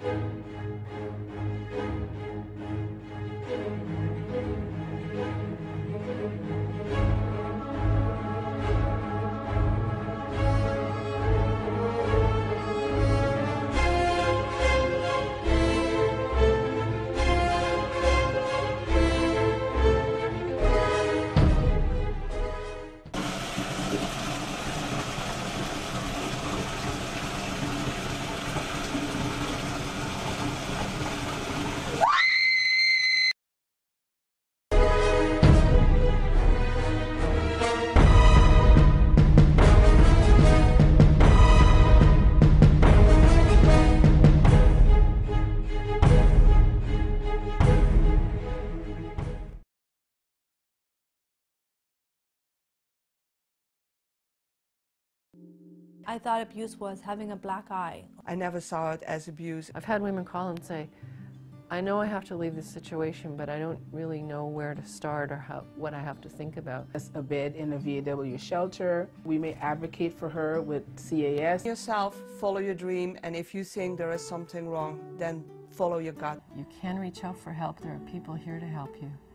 I thought abuse was having a black eye. I never saw it as abuse. I've had women call and say, I know I have to leave this situation, but I don't really know where to start or what I have to think about. As a bed in a VAW shelter, we may advocate for her with CAS. Yourself, follow your dream, and if you think there is something wrong, then follow your gut. You can reach out for help. There are people here to help you.